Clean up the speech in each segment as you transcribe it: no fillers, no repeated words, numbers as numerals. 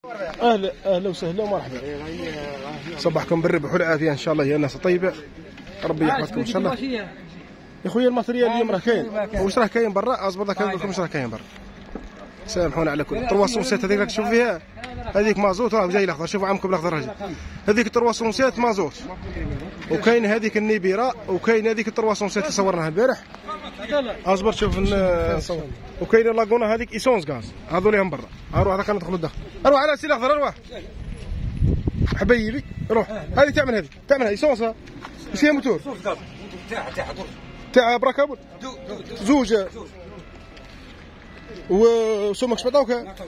اهلا وسهلا ومرحبا. صباحكم بالربح والعافيه ان شاء الله يا ناس طيبه، ربي يحفظكم ان شاء الله. يا خويا الماتريال اليوم راه كاين، واش راه كاين برا؟ اصبر لك نقول لكم واش راه كاين برا. سامحونا على كل 307 هذيك راك تشوف فيها، هذيك مازوت راه جاي الاخضر. شوفوا عمكم الاخضر هذيك، هذيك 307 مازوت، وكاين هذيك النيبيرا، وكاين هذيك 307 اللي صورناها البارح. اصبر شوف نصور. وكاين لاغونا هذيك ايسونس غاز، هذو ليهم برا. اروح هذاك ندخلوا الداخل، اروح على سي الاخضر، اروح حبيبي روح. هذه تعمل، هذه تعملها ايسونس، واش فيها موتور؟ تاع براكابول زوج. وسمكش ما عطاوك؟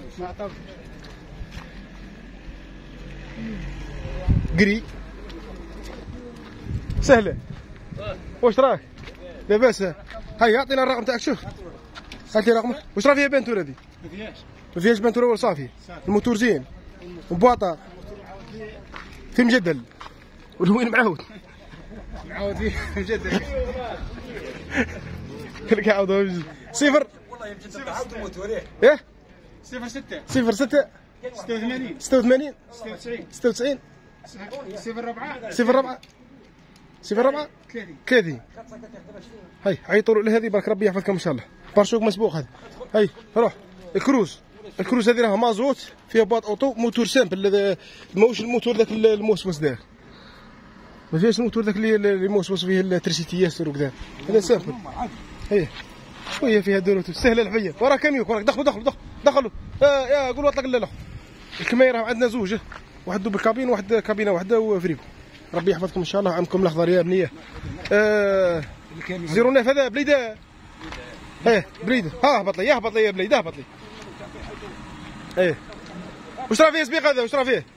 قري سهله. واش راك لاباس؟ هيا اعطينا الرقم تاعك. شوف هات لي رقمك. واش راه فيها بنتور؟ هذه ما فيهاش بنتور ولا صافي؟ الموتور زين وبواطه في مجدل والوين معاود فيه مجدل. كلك عاود صفر والله يمجدد عاود الموتور. ايه 06 86 96 96 04 30. هاي عيطوا له هذه برك ربي يحفظكم ان شاء الله. بارشوك مسبوق هذا. هاي روح. الكروز هذه راها مازوت، فيها باط اوتو، موتور سامبل، ماهوش الموتور ذاك الموسوس داك، ما فيهاش الموتور ذاك اللي موسوس فيه التريسيتي ياسر وكذا، هذا سامبل. هي شويه فيها دروت سهله الحبيه. وراه كاميوك، وراك دخلوا. يا قول اطلق الاخ. الكميره عندنا زوج، واحد دوبل كابين، واحد كابينه واحده وفريكو. ربي يحفظكم ان شاء الله. عمكم الاخضر يا بنيه. 09 هذا بليده. ايه بليده. اهبط لي يا بليد، اهبط لي. ايه واش راه فيه سبيق هذا؟ واش راه فيه؟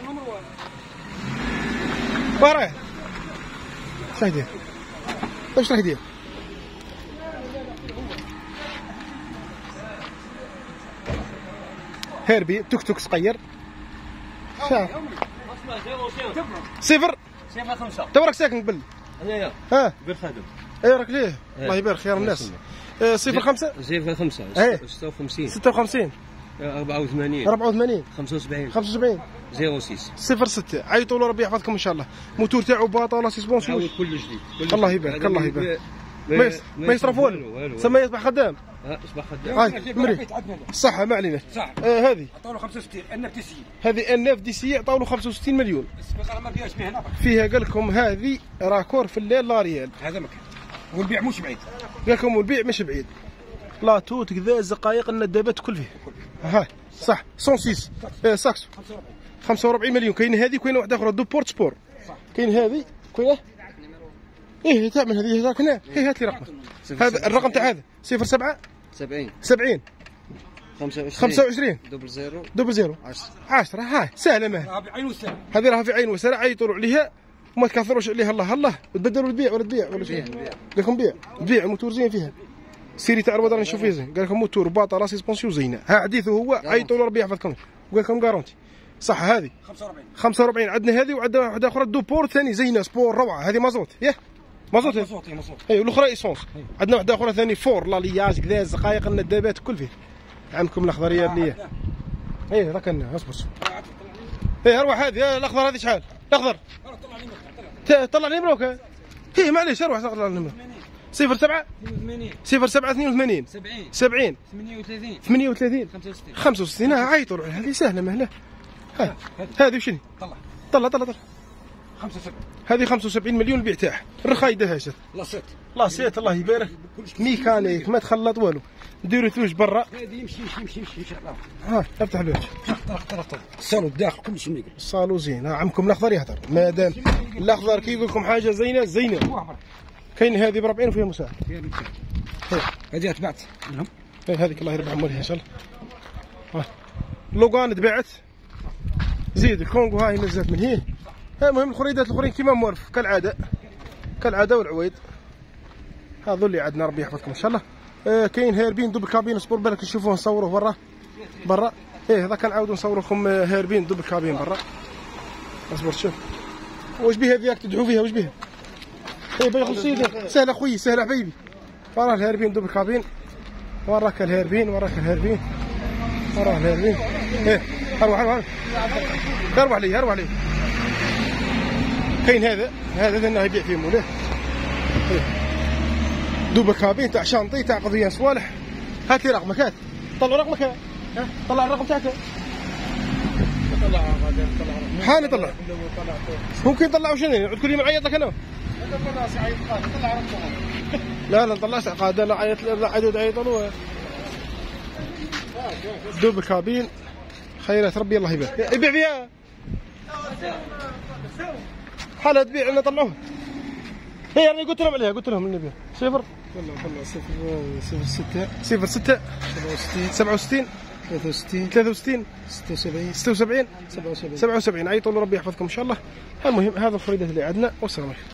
وراه واش راه يدير؟ واش راه يدير؟ هيربي توك صغير. صفر 5. تو راك ساكن قبل؟ ها قبل خادم. اي راك ليه؟ الله يبارك خير الناس. 05 56 84 75 06. عيطوا له ربي يحفظكم ان شاء الله. موتور تاعو باطا ولا سيسبونسيون كل جديد. الله يبارك الله يبارك. ما يصرف والو، سما يصبح خدام. يصبح خدام. هاي صح ما علينا. هذه عطاو له 65 الناف دي سي. هذه الناف دي سي عطاو له 65 مليون. السباق ما فيهاش به هنا. فيها قال لكم هذه راكور في الليل لا ريال. هذا مكان والبيع مش بعيد. قال لكم والبيع مش بعيد. لا توت كذا الزقايق الندابات كل فيه. هاي صح 106 ساكسو 45 مليون. كاين هذه وكاين واحده اخرى دو بورت سبور. كاين هذه كاين ايه تعمل هذه راك هنا. ايه هات لي رقمك. هذا الرقم تاع هذا 07 70 25 00 10. هاي سهله ما هذه راها في عين وسرع. عيطوا عليها وما تكثروش عليها. الله وتبدلوا البيع ولا تبيع ولا شيء. قال لكم بيع الموتور زين فيها. سيري تاع الوضع نشوف فيه زين. قال لكم موتور باطا راسي سبونسيون زينه. ها حديثه هو. عيطوا له ربي يحفظكم. وقال لكم كارونتي صح. هذه 45 عندنا هذه وعندنا واحده اخرى دو بور ثاني زينه سبور روعه. هذه مازوت ياه مازوت. اي والاخرى ايسونس. عندنا واحده اخرى ثاني فور لا لياج كذا الزقايق الندابات كل فيه. عندكم الاخضر يا بنيه. ايه راك لنا اصبر. ايه اروح هذه الاخضر. هذه شحال الاخضر؟ طلع لي مبروك. ايه معليش اروح طلع لي 07 82 70 38 65. عيطوا له هذه سهله مهله. هذه وشني؟ طلع 75. هذه 75 مليون البيع تاعها. الرخايده هاشت لاسيت الله يبارك. ميكانيك ما تخلط والو. نديرو ثلوج برا. هذه يمشي افتح الوجه. الصالو الداخل كلش نيقل. الصالو زين. عمكم الاخضر يهدر. مادام الاخضر كي يقول لكم حاجه زينه. كاين هذه ب 40 وفيها مساعد. هذه تبعت لهم. هذيك الله يربح عليها ان شاء الله. لوغان تباعت. زيد الكونغو هاي نزلت من هنا. المهم الخريدات الاخرين كيما مورف كالعاده والعويد. هذو اللي عندنا ربي يحفظكم ان شاء الله. كاين هاربين دوبل كابين سبور بالك تشوفوه نصوروه برا. ايه هذا كنعاودو نصور لكم هاربين دوبل كابين برا. اصبر شوف واش بها هذيك تدعو فيها واش بها. ايه باغي سيدي سهل اخويا سهل حبيبي. وراه الهاربين دوبل كابين. وراك الهاربين. وراه الهاربين. ايه اروح اربح لي. كاين هذا ذا يبيع فيه مولاه دوبا كابين تاع شانطي تاع قضيه صوالح. هات لي رقمك، هات طلع رقمك، ها طلع الرقم تاعك. حالي طلع ممكن طلعوا شنو يعود كل يوم عيط لك انا. لا نطلعش عقاد، لا عيط، لا عدود عيطوا دوب كابين. خيرات ربي الله يبارك. يبيع فيها حالة تبيع لنا طلعوها. هي يعني قلت لهم عليها، قلت لهم النبي 0 06 67 63 76 77. عيطوا له ربي يحفظكم ان شاء الله. المهم هذا الخريدات اللي عندنا، والسلام عليكم.